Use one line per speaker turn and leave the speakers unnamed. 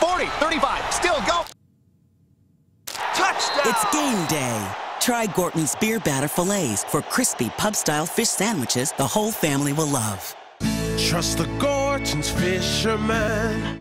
40, 35, still go. Touchdown!
It's game day. Try Gorton's beer batter fillets for crispy pub-style fish sandwiches the whole family will love.
Trust the Gorton's fisherman.